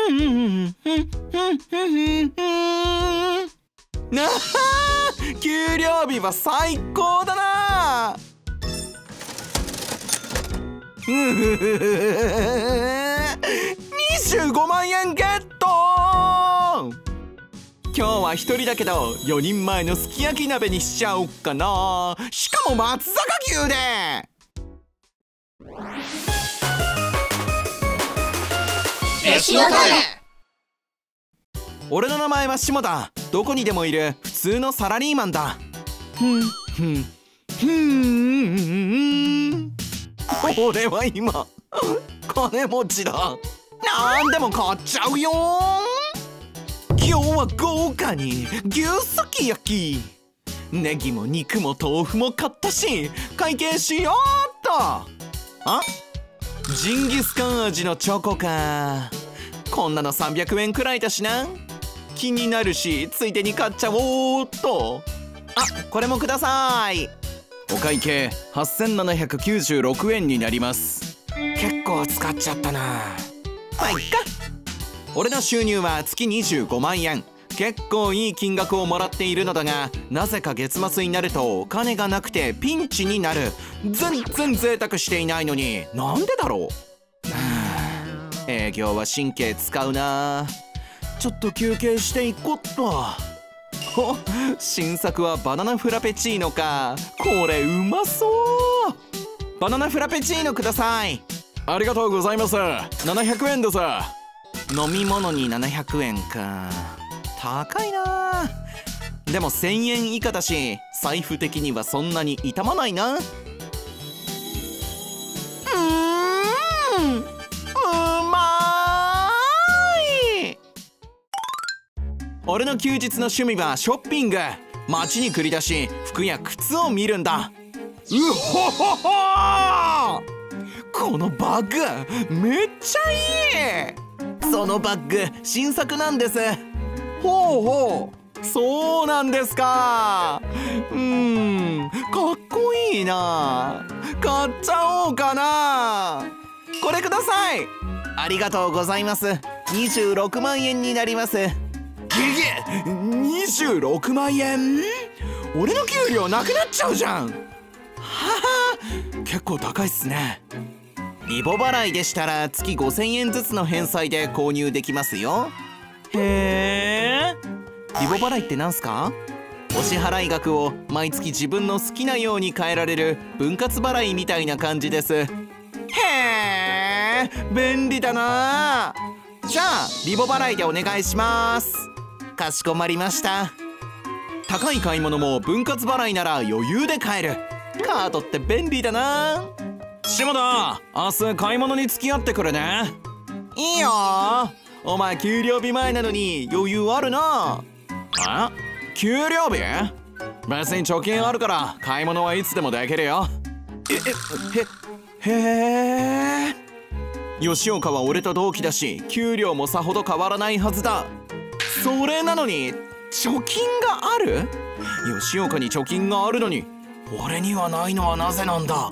なあ、給料日は最高だな。25万円ゲット。今日は一人だけど4人前のすき焼き鍋にしちゃおっかな。しかも松阪牛で。俺の名前は下田。どこにでもいる普通のサラリーマンだ。俺は今金持ちだ。なんでも買っちゃうよ。今日は豪華に牛すき焼き、ネギも肉も豆腐も買ったし、会計しようっと。あ、ジンギスカン味のチョコか。こんなの300円くらいだしな。気になるしついでに買っちゃおうっと。あ、これもください。お会計8796円になります。結構使っちゃったな。まあいっか。俺の収入は月25万円。結構いい金額をもらっているのだが、なぜか月末になるとお金がなくてピンチになる。全然贅沢していないのに、なんでだろう。営業は神経使うな。ちょっと休憩していこっと。お、新作はバナナフラペチーノか。これうまそう。バナナフラペチーノください。ありがとうございます。700円です。飲み物に700円か。高いな。でも1000円以下だし、財布的にはそんなに痛まないな。俺の休日の趣味はショッピング。街に繰り出し服や靴を見るんだ。うほほほ、このバッグめっちゃいい。そのバッグ新作なんです。ほうほう、そうなんですか。かっこいいな。買っちゃおうかな。これください。ありがとうございます。26万円になります。26万円？俺の給料なくなっちゃうじゃん。はは、結構高いっすね。リボ払いでしたら月5000円ずつの返済で購入できますよ。へえ。リボ払いってなんすか？お支払い額を毎月自分の好きなように変えられる分割払いみたいな感じです。へえ、便利だな。じゃあリボ払いでお願いします。かしこまりました。高い買い物も分割払いなら余裕で買える。カードって便利だな。下田、明日買い物に付き合ってくれね。いいよ。お前給料日前なのに余裕あるな。あ、給料日？別に貯金あるから買い物はいつでもできるよ。へえ。吉岡は俺と同期だし給料もさほど変わらないはずだ。それなのに貯金がある？吉岡に貯金があるのに俺にはないのはなぜなんだ。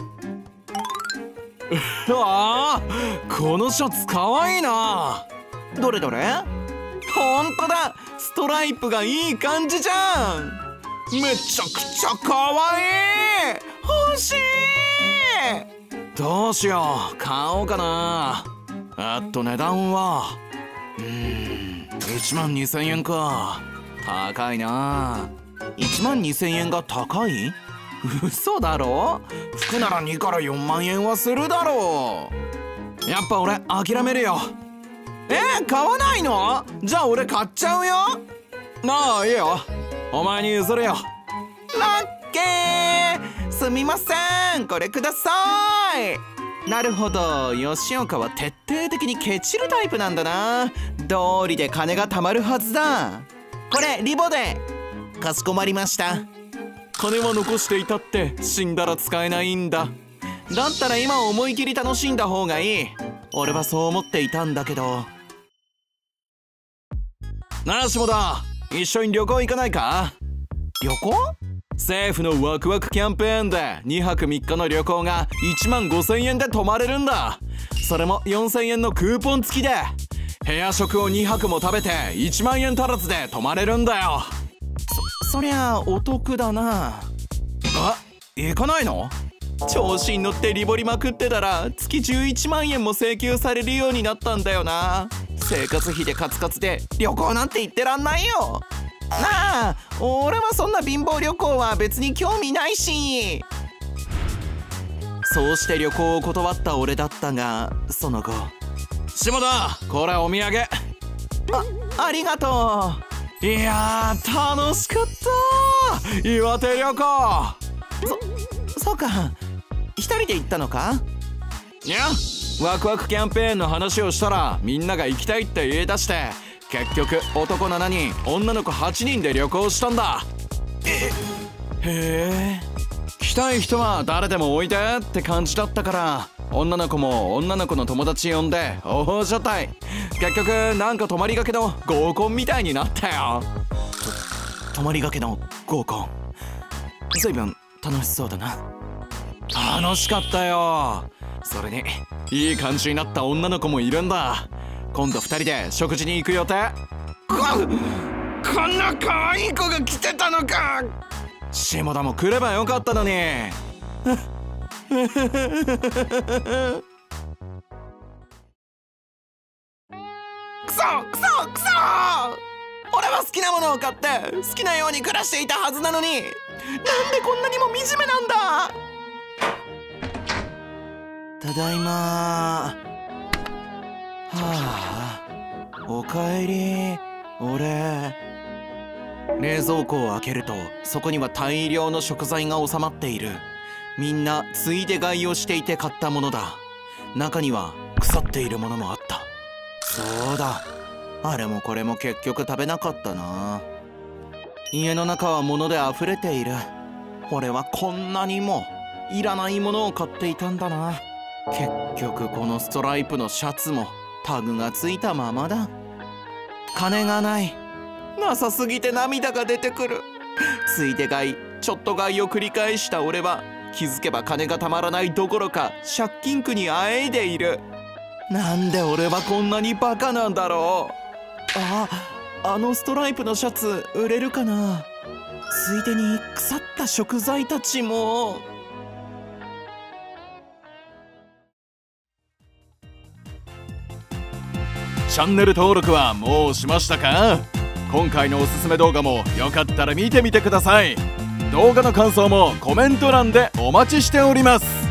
ああ、このシャツかわいいな。どれどれ？ほんとだ、ストライプがいい感じじゃん。めちゃくちゃかわいい。欲しい。どうしよう、買おうかな。値段は1万2000円か。高いな。1万2000円が高い？嘘だろ。服なら2から4万円はするだろう。やっぱ俺諦めるよ。買わないの？じゃあ俺買っちゃうよ。なあ、いいよ。お前に譲るよ。ラッキー。すみません、これください。なるほど、吉岡は徹底的にケチるタイプなんだな。道理で金が貯まるはずだ。これリボで。かしこまりました。金は残していたって死んだら使えないんだ。だったら今思い切り楽しんだ方がいい。俺はそう思っていたんだけど。なあ下田、一緒に旅行行かないか？旅行？政府のワクワクキャンペーンで2泊3日の旅行が1万5000円で泊まれるんだ。それも4000円のクーポン付きで。 部屋食を2泊も食べて1万円足らずで泊まれるんだよ。そりゃお得だな。あ、行かないの？調子に乗ってリボりまくってたら月11万円も請求されるようになったんだよな。生活費でカツカツで旅行なんて言ってらんないよ。なあ、俺はそんな貧乏旅行は別に興味ないし。そうして旅行を断った俺だったが、その後、下田、これお土産。ありがとう。いやー、楽しかった。岩手旅行。そうか、一人で行ったのか？いや、ワクワクキャンペーンの話をしたらみんなが行きたいって言い出して、結局男7人女の子8人で旅行したんだ。へえ、来たい人は誰でもおいでって感じだったから、女の子も女の子の友達呼んで大所帯。結局なんか泊まりがけの合コンみたいになったよ。泊まりがけの合コン、随分楽しそうだな。楽しかったよ。それにいい感じになった女の子もいるんだ。今度2人で食事に行く予定。こんな可愛い子が来てたのか。下田も来ればよかったのに。くそ俺は好きなものを買って好きなように暮らしていたはずなのに、なんでこんなにも惨めなんだ。ただいま。はあ、おかえり。俺、冷蔵庫を開けるとそこには大量の食材が収まっている。みんなついで買いをしていて買ったものだ。中には腐っているものもあった。そうだ、あれもこれも結局食べなかったな。家の中は物で溢れている。俺はこんなにもいらないものを買っていたんだな。結局このストライプのシャツもタグがついたままだ。金がない。なさすぎて涙が出てくる。ついで買いちょっと買いを繰り返した俺は、気づけば金がたまらないどころか借金苦にあえいでいる。なんで俺はこんなにバカなんだろう。あのストライプのシャツ売れるかな。ついでに腐った食材たちも。チャンネル登録はもうしましたか？今回のおすすめ動画もよかったら見てみてください。動画の感想もコメント欄でお待ちしております。